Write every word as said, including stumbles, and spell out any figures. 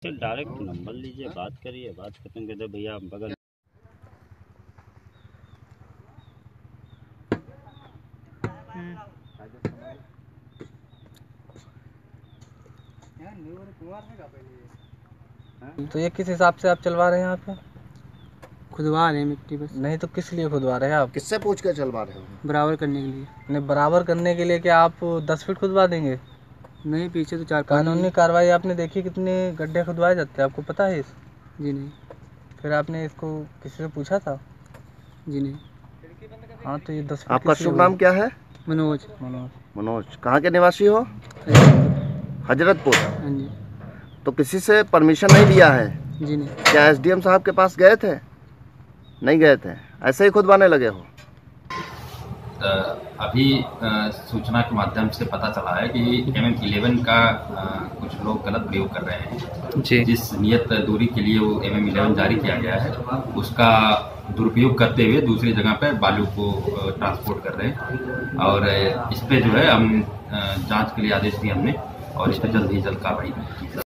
तो direct number लीजिए, बात करिए, बात खत्म कर दे भैया बगल। तो ये किस हिसाब से आप चलवा रहे हैं यहाँ पे? खुदवा रहे हैं मिट्टी बस। नहीं तो किस लिए खुदवा रहे हैं आप? किससे पूछ कर चलवा रहे हो? बराबर करने के लिए। नहीं, बराबर करने के लिए क्या आप दस फीट खुदवा देंगे? नहीं, पीछे तो चार कानूनी कार्रवाई आपने देखी कितने गड्ढे खुदवाए जाते हैं, आपको पता है इस? जी नहीं। फिर आपने इसको किसी से पूछा था? जी नहीं। हाँ तो ये दस फीट आपका किस लिए शुभ नाम क्या है? मनोज। मनोज। मनोज। कहाँ के निवासी हो? हजरतपुर। हाँ जी। तो किसी से परमिशन नहीं लिया है? जी नहीं। क्या एसडीएम साहब के पास गए थे? नहीं गए थे, ऐसे ही खुदवाने लगे हो? अभी सूचना के माध्यम से पता चला है कि एम एम इलेवन का कुछ लोग गलत प्रयोग कर रहे हैं जी। जिस नियत दूरी के लिए वो एम एम इलेवन जारी किया गया है उसका दुरुपयोग करते हुए दूसरी जगह पर बालू को ट्रांसपोर्ट कर रहे हैं और इस पे जो है हम जांच के लिए आदेश दिए हमने और इस पर जल्द ही जल्द कार्रवाई की।